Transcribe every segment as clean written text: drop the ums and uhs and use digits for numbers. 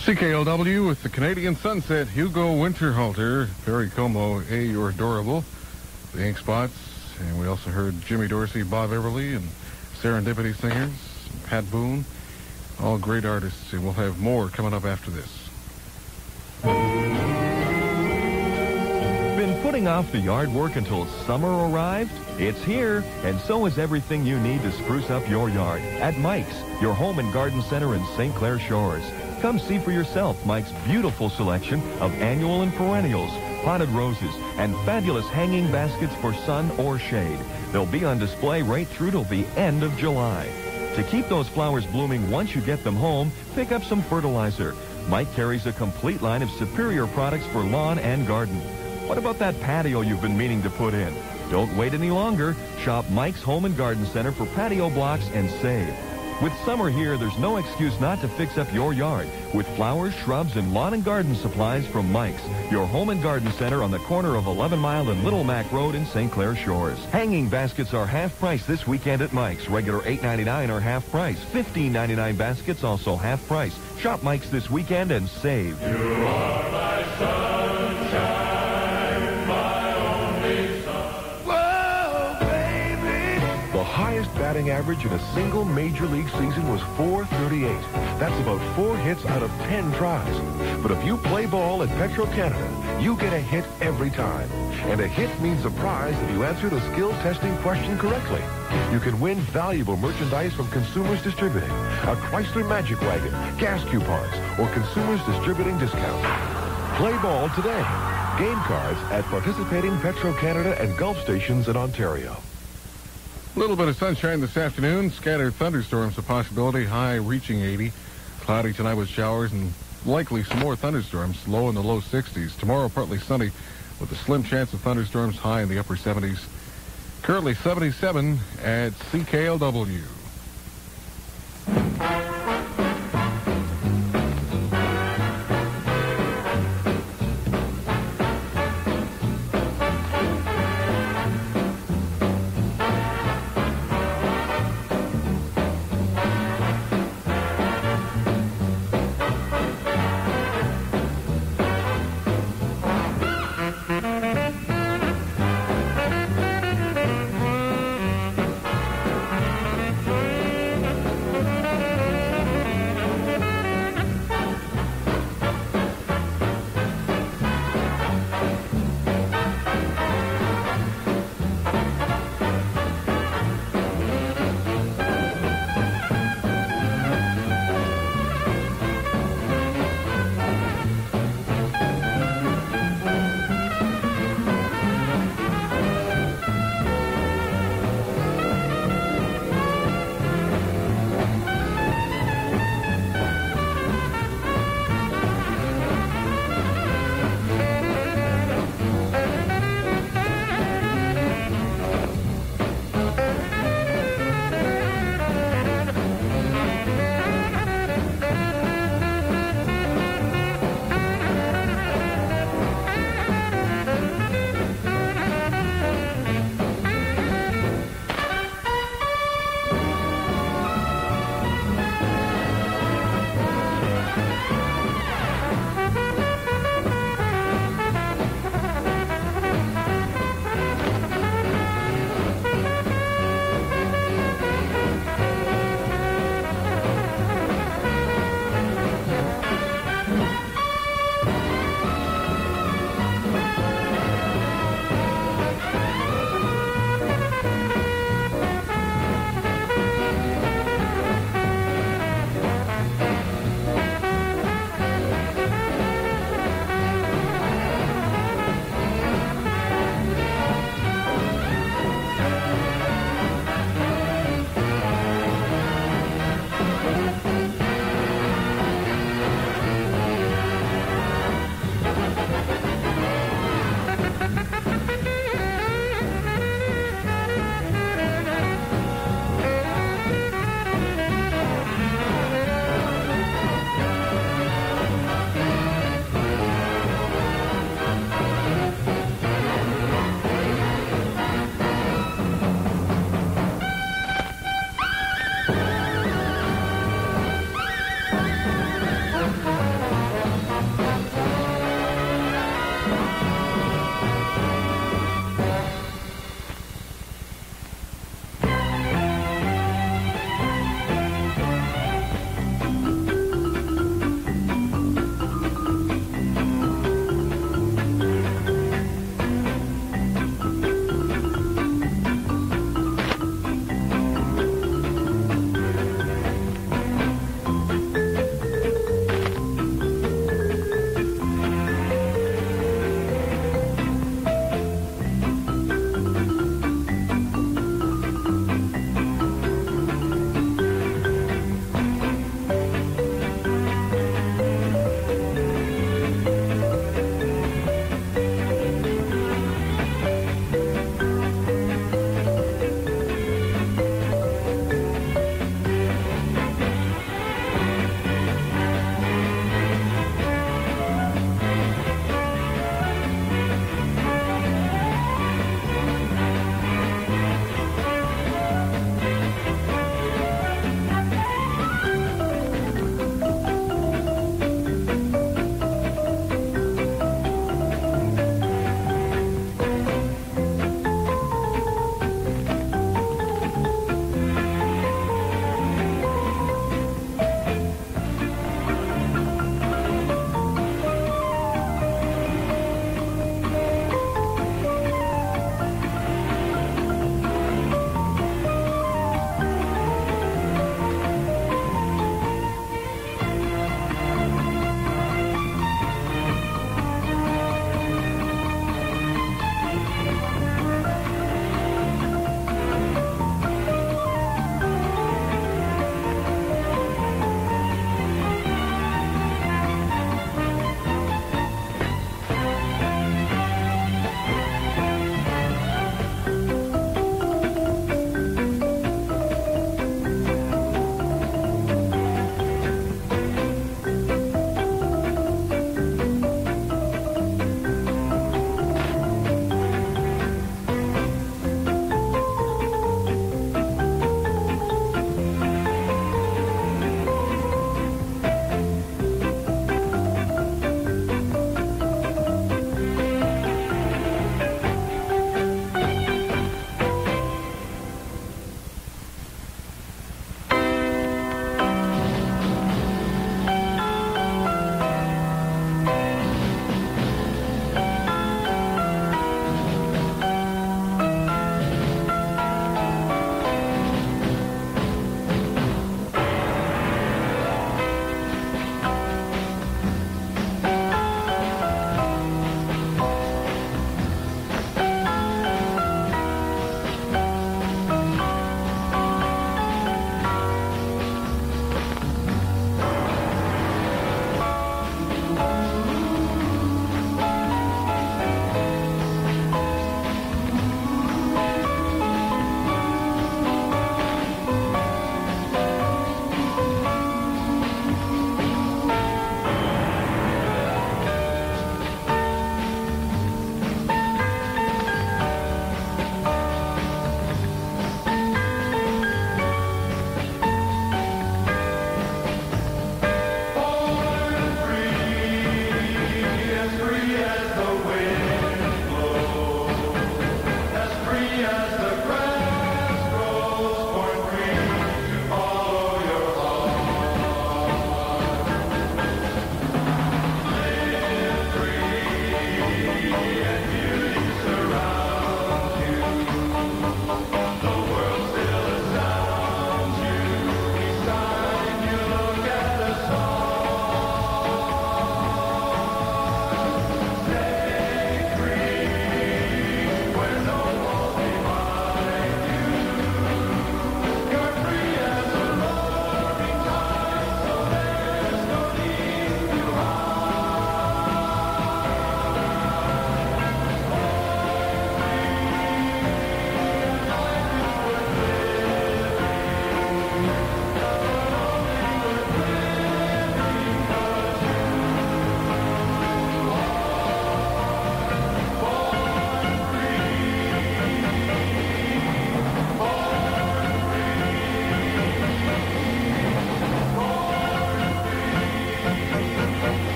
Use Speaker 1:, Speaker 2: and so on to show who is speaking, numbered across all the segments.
Speaker 1: CKLW with the Canadian Sunset, Hugo Winterhalter, Perry Como, Hey, You're Adorable, the Ink Spots, and we also heard Jimmy Dorsey, Bob Everly, and Serendipity Singers, Pat Boone, all great artists, and we'll have more coming up after this.
Speaker 2: Been putting off the yard work until summer arrived? It's here, and so is everything you need to spruce up your yard at Mike's, your home and garden center in St. Clair Shores. Come see for yourself Mike's beautiful selection of annual and perennials, potted roses, and fabulous hanging baskets for sun or shade. They'll be on display right through till the end of July. To keep those flowers blooming once you get them home, pick up some fertilizer. Mike carries a complete line of superior products for lawn and garden. What about that patio you've been meaning to put in? Don't wait any longer. Shop Mike's Home and Garden Center for patio blocks and save. With summer here, there's no excuse not to fix up your yard with flowers, shrubs, and lawn and garden supplies from Mike's, your home and garden center on the corner of 11 Mile and Little Mac Road in St. Clair Shores. Hanging baskets are half price this weekend at Mike's. Regular $8.99 are half price. $15.99 baskets also half price. Shop Mike's this weekend and save.
Speaker 3: You are my sunshine, my only sun. Whoa, baby!
Speaker 4: The highest batting average in a single major league season was .438. That's about 4 hits out of 10 tries. But if you play ball at Petro Canada, you get a hit every time. And a hit means a prize if you answer the skill testing question correctly. You can win valuable merchandise from Consumers Distributing, a Chrysler Magic Wagon, gas coupons, or Consumers Distributing discount. Play ball today. Game cards at participating Petro Canada and Gulf stations in Ontario.
Speaker 1: A little bit of sunshine this afternoon. Scattered thunderstorms a possibility. High reaching 80. Cloudy tonight with showers and likely some more thunderstorms. Low in the low 60s. Tomorrow partly sunny with a slim chance of thunderstorms. High in the upper 70s. Currently 77 at CKLW.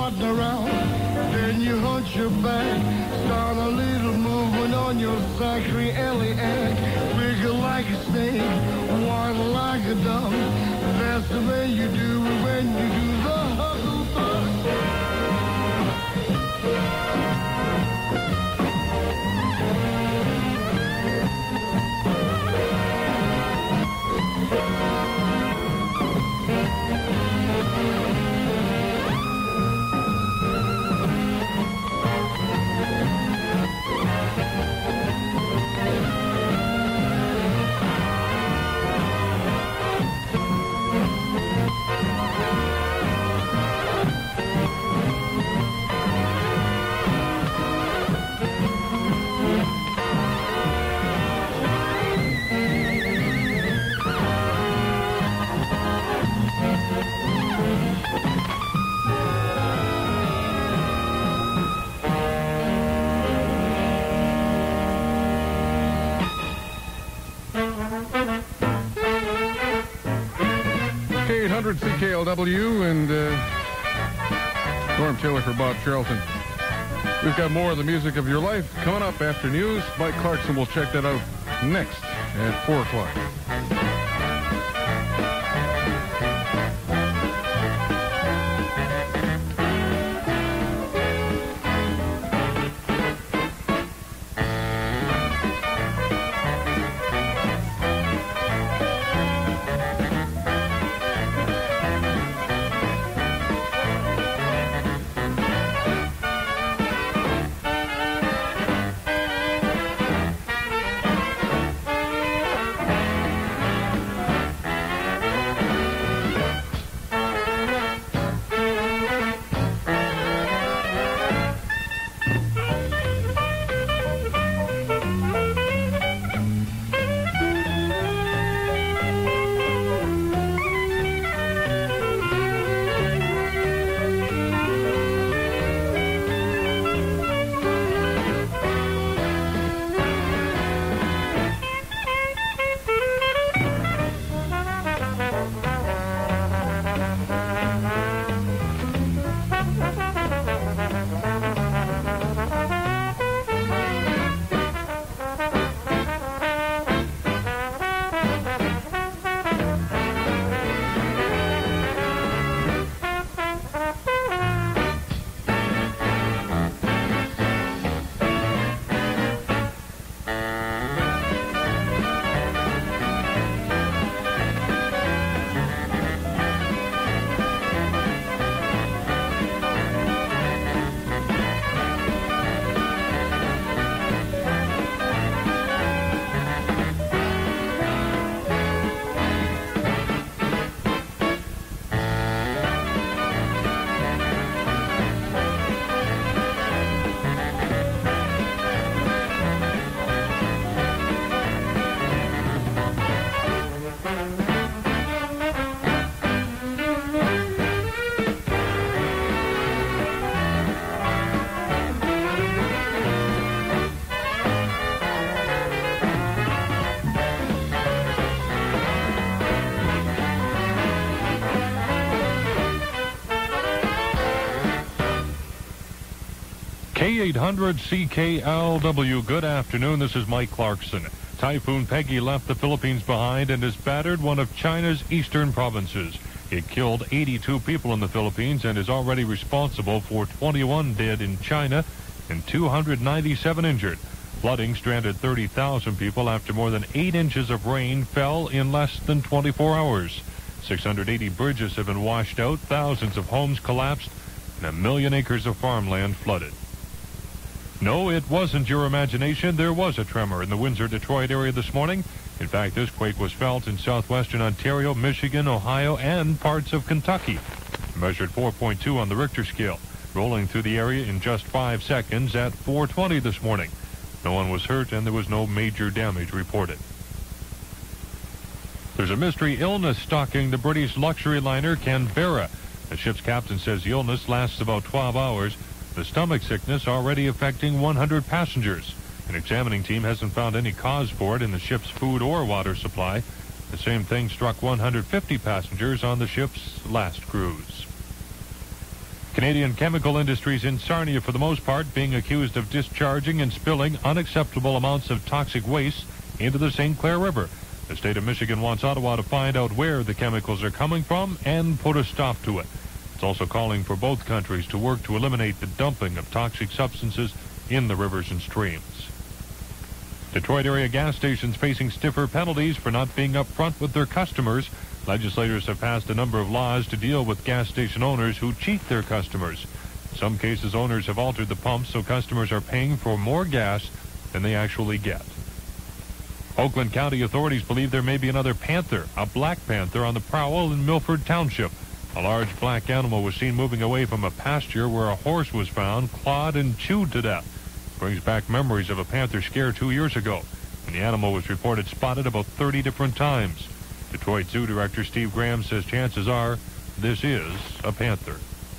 Speaker 5: strutting around. Then you hunch your back, start a little movement on your CKLW. Wiggle like a snake, waddle like a dove. That's the way you do it when you do the hustle bus.
Speaker 1: CKLW and Norm Taylor for Bob Charlton. We've got more of the music of your life coming up after news. Mike Clarkson will check that out next at 4 o'clock.
Speaker 6: K800 CKLW. Good afternoon. This is Mike Clarkson. Typhoon Peggy left the Philippines behind and has battered one of China's eastern provinces. It killed 82 people in the Philippines and is already responsible for 21 dead in China and 297 injured. Flooding stranded 30,000 people after more than 8 inches of rain fell in less than 24 hours. 680 bridges have been washed out, thousands of homes collapsed, and 1 million acres of farmland flooded. No, it wasn't your imagination. There was a tremor in the Windsor-Detroit area this morning. In fact, this quake was felt in southwestern Ontario, Michigan, Ohio, and parts of Kentucky. Measured 4.2 on the Richter scale, rolling through the area in just 5 seconds at 4:20 this morning. No one was hurt, and there was no major damage reported. There's a mystery illness stalking the British luxury liner Canberra. The ship's captain says the illness lasts about 12 hours. The stomach sickness already affecting 100 passengers. An examining team hasn't found any cause for it in the ship's food or water supply. The same thing struck 150 passengers on the ship's last cruise. Canadian chemical industries in Sarnia, for the most part, being accused of discharging and spilling unacceptable amounts of toxic waste into the St. Clair River. The state of Michigan wants Ottawa to find out where the chemicals are coming from and put a stop to it. It's also calling for both countries to work to eliminate the dumping of toxic substances in the rivers and streams. Detroit area gas stations facing stiffer penalties for not being upfront with their customers. Legislators have passed a number of laws to deal with gas station owners who cheat their customers. In some cases, owners have altered the pumps so customers are paying for more gas than they actually get. Oakland County authorities believe there may be another panther, a black panther, on the prowl in Milford Township. A large black animal was seen moving away from a pasture where a horse was found, clawed and chewed to death. Brings back memories of a panther scare 2 years ago, when the animal was reported spotted about 30 different times. Detroit Zoo Director Steve Graham says chances are this is a panther.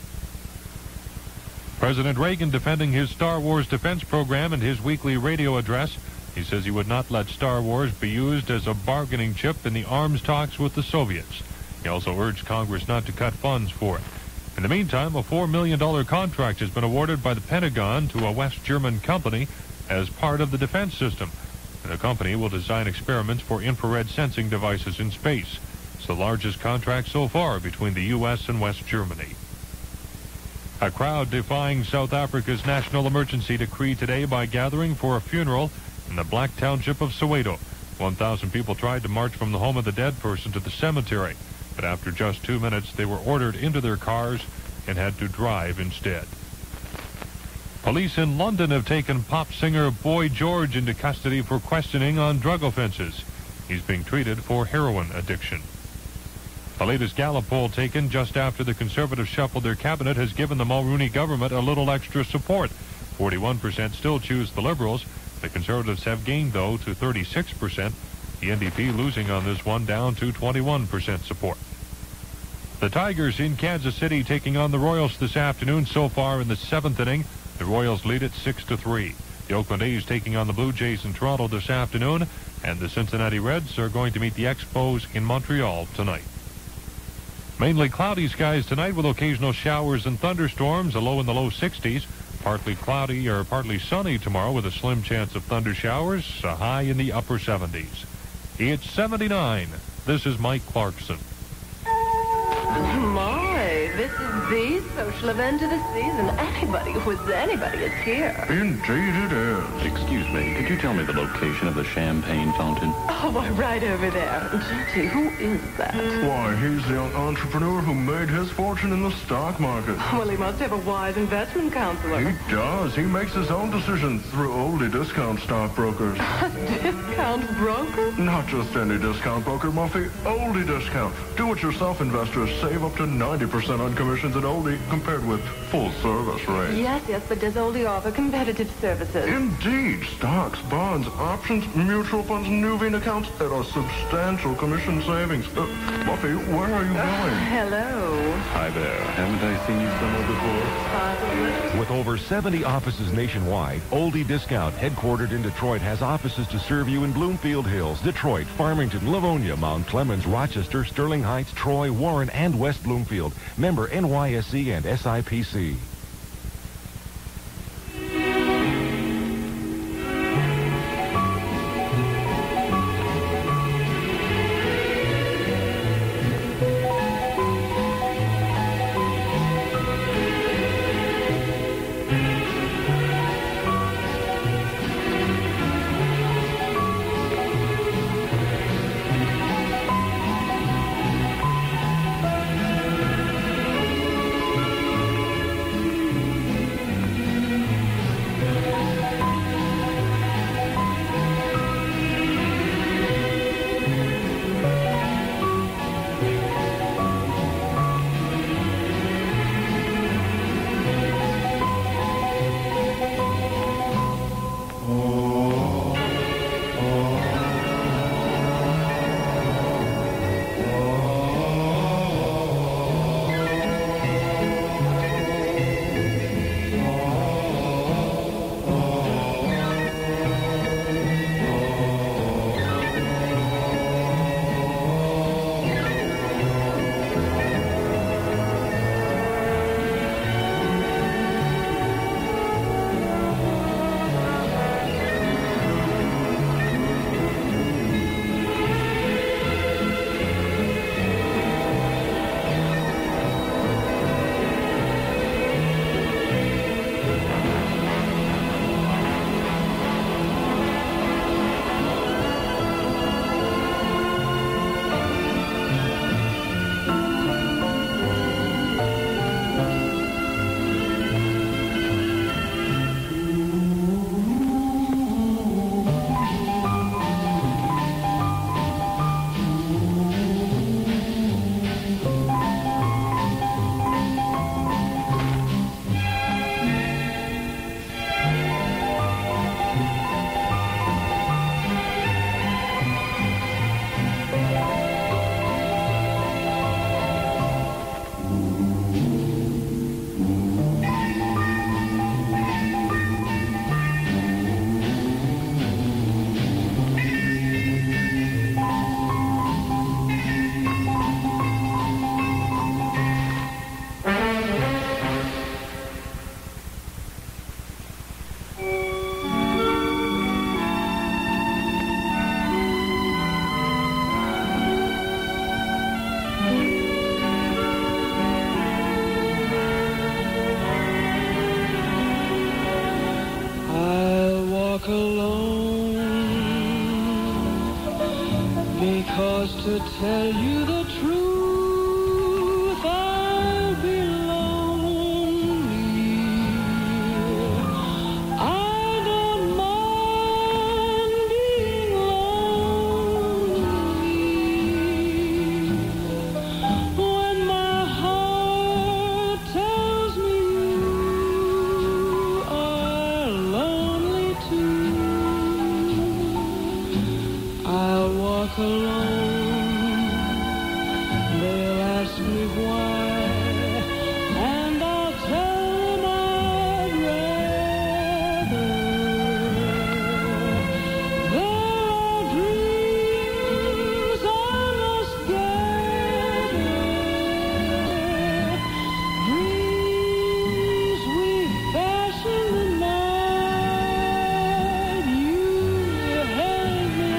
Speaker 6: President Reagan defending his Star Wars defense program in his weekly radio address. He says he would not let Star Wars be used as a bargaining chip in the arms talks with the Soviets. He also urged Congress not to cut funds for it. In the meantime, a $4 million contract has been awarded by the Pentagon to a West German company as part of the defense system. The company will design experiments for infrared sensing devices in space. It's the largest contract so far between the U.S. and West Germany. A crowd defying South Africa's national emergency decree today by gathering for a funeral in the Black Township of Soweto. 1,000 people tried to march from the home of the dead person to the cemetery, but after just 2 minutes, they were ordered into their cars and had to drive instead. Police in London have taken pop singer Boy George into custody for questioning on drug offenses. He's being treated for heroin addiction. The latest Gallup poll taken just after the Conservatives shuffled their cabinet has given the Mulroney government a little extra support. 41% still choose the Liberals. The Conservatives have gained, though, to 36%. The NDP losing on this one, down to 21% support. The Tigers in Kansas City taking on the Royals this afternoon. So far in the 7th inning, the Royals lead it 6-3. The Oakland A's taking on the Blue Jays in Toronto this afternoon, and the Cincinnati Reds are going to meet the Expos in Montreal tonight. Mainly cloudy skies tonight with occasional showers and thunderstorms, a low in the low 60s. Partly cloudy or partly sunny tomorrow with a slim chance of thunder showers, a high in the upper 70s. It's 79. This is Mike Clarkson.
Speaker 7: My, this is the social event of the season. Anybody with anybody is here.
Speaker 3: Indeed it is.
Speaker 8: Excuse me, could you tell me the location of the champagne fountain?
Speaker 7: Oh, why, right over there. Gee, who is that?
Speaker 3: Why, he's the young entrepreneur who made his fortune in the stock market.
Speaker 7: Well, he must have a wise investment counselor.
Speaker 3: He does. He makes his own decisions through oldie discount stockbrokers.
Speaker 7: Discount broker?
Speaker 3: Not just any discount broker, Muffy. Oldie discount. Do-it-yourself investors save up to 90% on commissions at Oldie compared with full service rates.
Speaker 7: Yes, but does Oldie offer competitive services?
Speaker 3: Indeed. Stocks, bonds, options, mutual funds, and Nuveen accounts at a substantial commission savings. Muffy, where are you going?
Speaker 7: Hello.
Speaker 8: Hi there. Haven't I seen you somewhere before?
Speaker 7: Possibly.
Speaker 4: With over 70 offices nationwide, Oldie Discount, headquartered in Detroit, has offices to serve you in Bloomfield Hills, Detroit, Farmington, Livonia, Mount Clemens, Rochester, Sterling Heights, Troy, Warren, and West Bloomfield. Member NYSE and SIPC.
Speaker 5: To tell you the truth, I'll be lonely. I don't mind being lonely. When my heart tells me you are lonely too, I'll walk alone. They'll ask me why, and I'll tell them I'd rather. There are dreams I must gather, dreams we fashion the night you held me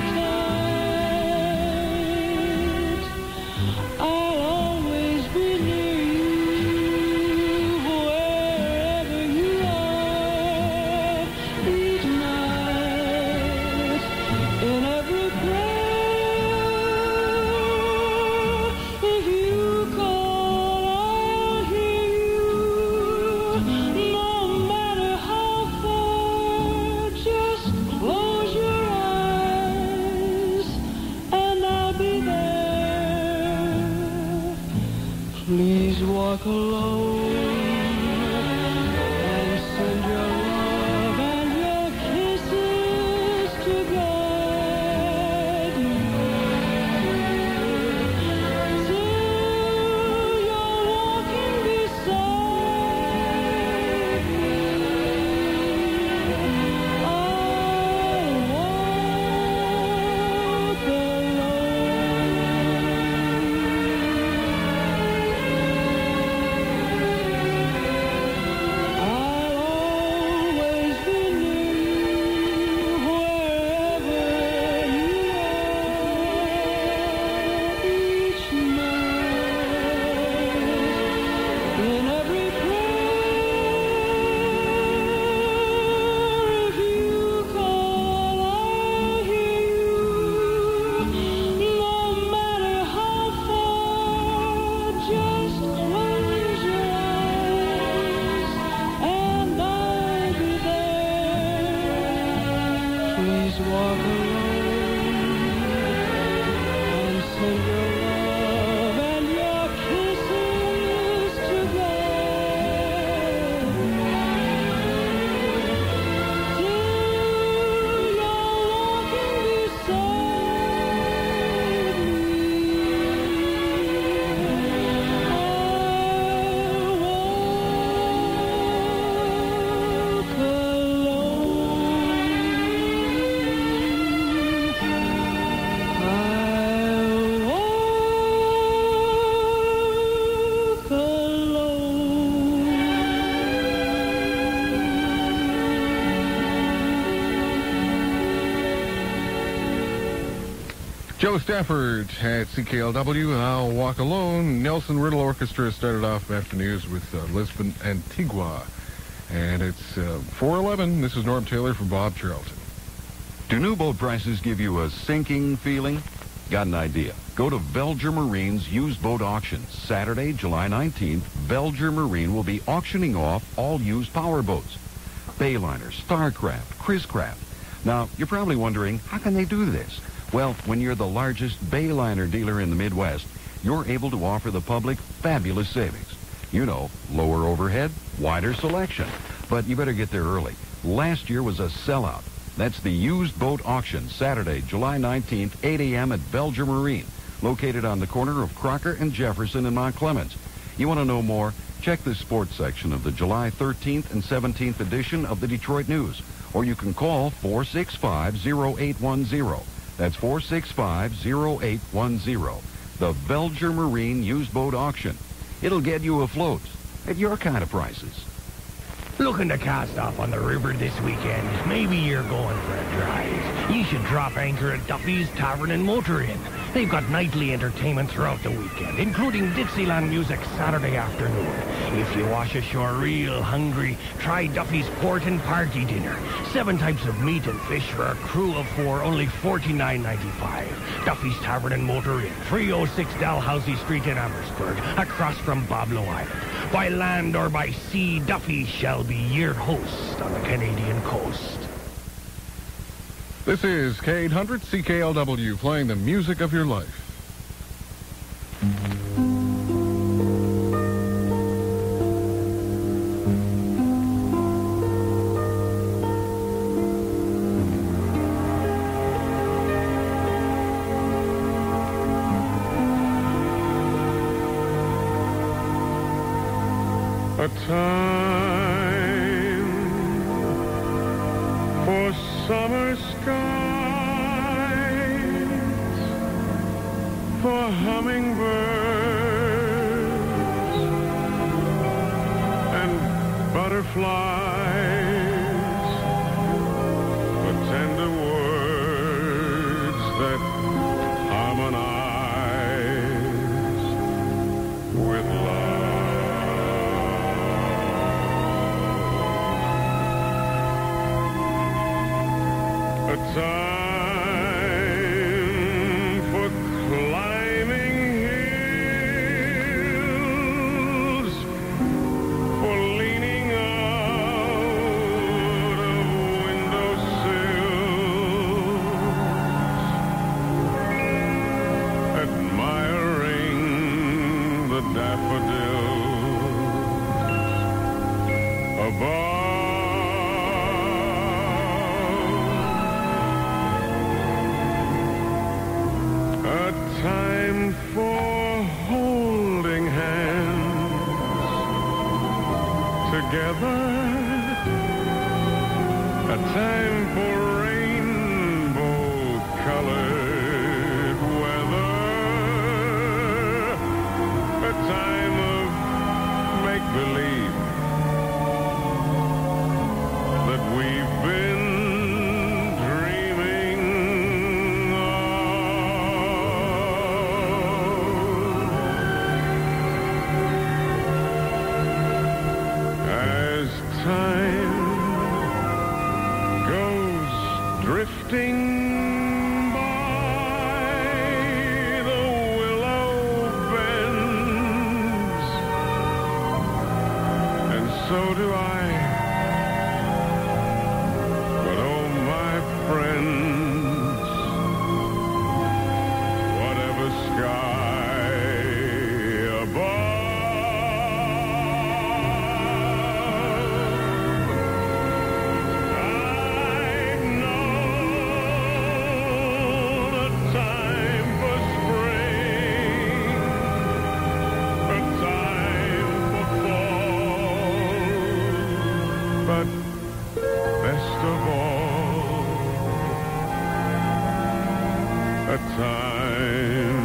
Speaker 5: tight. I'll always be near you, wherever you are, each night, in every prayer. If you call, I'll hear you, no matter how far. Just close your eyes, and I'll be there. Please walk alone and send your love and your kisses to guide me till you're walking beside me. I'll walk I'll always be near you, wherever you are, each night, in every prayer. If you call, I'll hear you, no matter how far. Just close your eyes, and I'll be there. Please walk alone and send your love and your kisses to guide me till you're walking beside me.
Speaker 1: Joe Stafford at CKLW, and I'll Walk Alone. Nelson Riddle Orchestra started off afternoons with Lisbon Antigua. And it's 4:11. This is Norm Taylor from Bob Charlton.
Speaker 9: Do new boat prices give you a sinking feeling? Got an idea? Go to Belger Marine's used boat auction. Saturday, July 19th, Belger Marine will be auctioning off all used power boats. Bayliner, Starcraft, Chris-Craft. Now, you're probably wondering, how can they do this? Well, when you're the largest Bayliner dealer in the Midwest, you're able to offer the public fabulous savings. You know, lower overhead, wider selection. But you better get there early. Last year was a sellout. That's the used boat auction, Saturday, July 19th, 8 a.m. at Belger Marine, located on the corner of Crocker and Jefferson in Mount Clemens. You want to know more? Check the sports section of the July 13th and 17th edition of the Detroit News, or you can call 465-0810. That's 465-0810. The Belger Marine used boat auction. It'll get you afloat at your kind of prices.
Speaker 10: Looking to cast off on the river this weekend? Maybe you're going for a drive. You should drop anchor at Duffy's Tavern and Motor Inn. They've got nightly entertainment throughout the weekend, including Dixieland music Saturday afternoon. If you wash ashore real hungry, try Duffy's Port and Party Dinner. 7 types of meat and fish for a crew of 4, only $49.95. Duffy's Tavern and Motor Inn, 306 Dalhousie Street in Amherstburg, across from Boblo Island. By land or by sea, Duffy shall be your host on the Canadian coast.
Speaker 1: This is K800 CKLW, playing the music of your life.
Speaker 5: A time for summer skies, for hummingbirds and butterflies, for tender words that harmonize with love. A time for climbing hills, for leaning out of windowsills, admiring the daffodils above. Time for holding hands together. A time for rainbow-colored weather. A time of make-believe that we've been drifting by the willow bends, and so do I. But oh, my friends, whatever sky above, but best of all, a time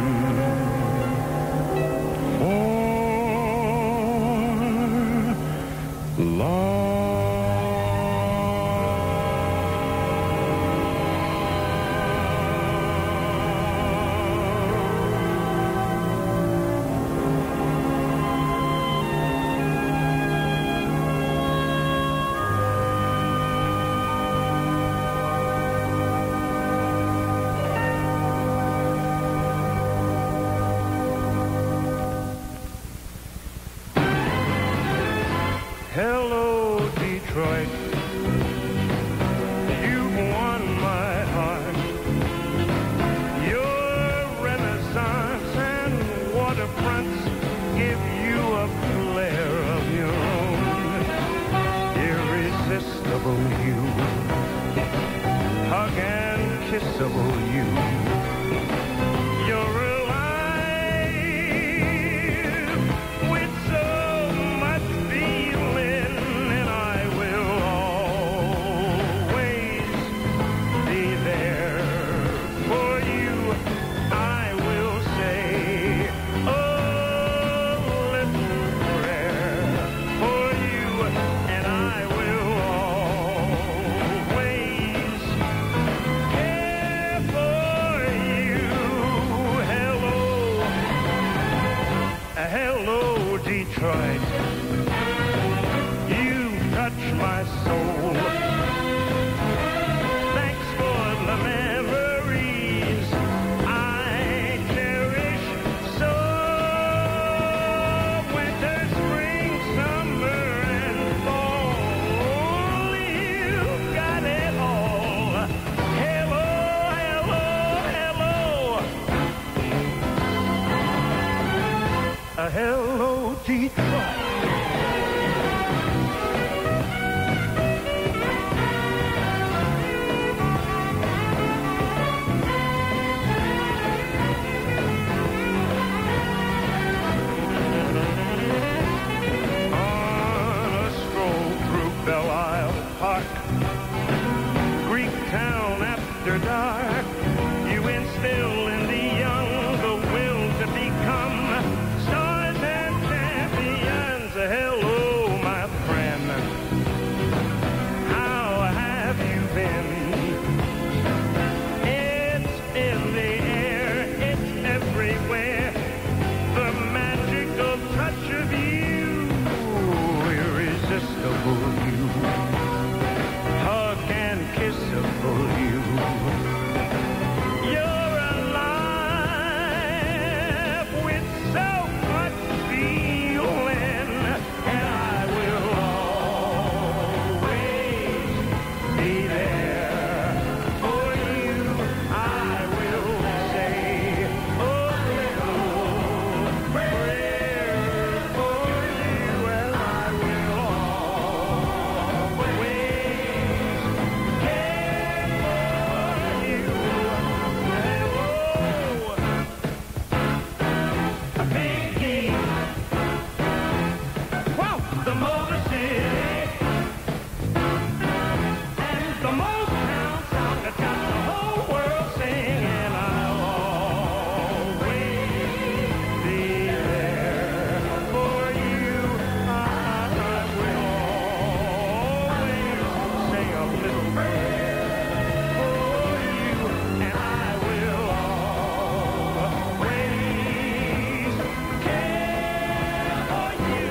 Speaker 5: for love. Hello, Detroit. You've won my heart. Your renaissance and waterfronts give you a flair of your own. Irresistible you. Hug and kissable you. You're alive with so much feeling. Care
Speaker 11: Belle Park, Greek town after dark. You instill in the young the will to become stars and champions. Hello, my friend. How have you been? It's in the air, it's everywhere. The magical touch of you, irresistible you. Hug and kissable you. You're alive with so much feeling, and I will always be there for you. I will say a little prayer for you, and I will always care for you. A big game. Wow, the Motor City. And the most town song that got the whole world singing. I'll always be there for you. I will always say a little prayer for you, and I will always care for you.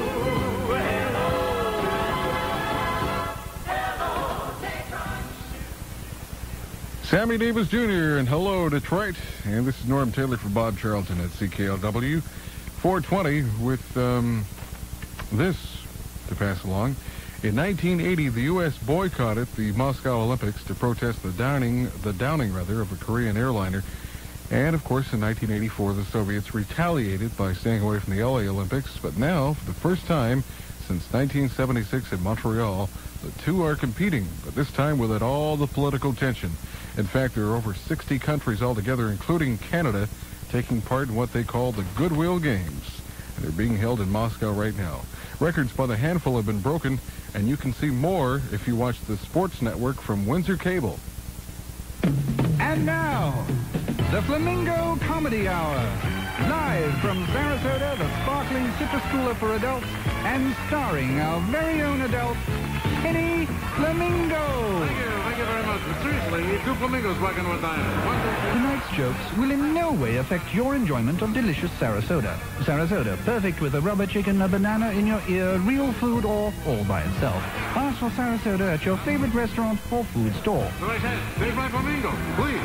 Speaker 1: Sammy Davis Jr. and Hello, Detroit. And this is Norm Taylor for Bob Charlton at CKLW. 420 with this to pass along. In 1980, the U.S. boycotted the Moscow Olympics to protest the downing of a Korean airliner. And, of course, in 1984, the Soviets retaliated by staying away from the L.A. Olympics. But now, for the first time since 1976 in Montreal, the two are competing, but this time without all the political tension. In fact, there are over 60 countries altogether, including Canada, taking part in what they call the Goodwill Games. And they're being held in Moscow right now. Records by the handful have been broken, and you can see more if you watch the Sports Network from Windsor Cable.
Speaker 12: And now, the Flamingo Comedy Hour. Live from Sarasota, the sparkling citrus cooler for adults, and starring our very own adult, Kenny Flamingo.
Speaker 13: Thank you very much. But seriously, two flamingos walking with Diana.
Speaker 12: Tonight's jokes will in no way affect your enjoyment of delicious Sarasota. Sarasota, perfect with a rubber chicken, a banana in your ear, real food, or all by itself. Ask for Sarasota at your favorite restaurant or food store.
Speaker 13: So I said, save my flamingo, please.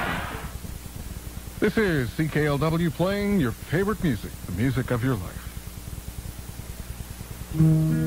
Speaker 1: This is CKLW playing your favorite music, the music of your life.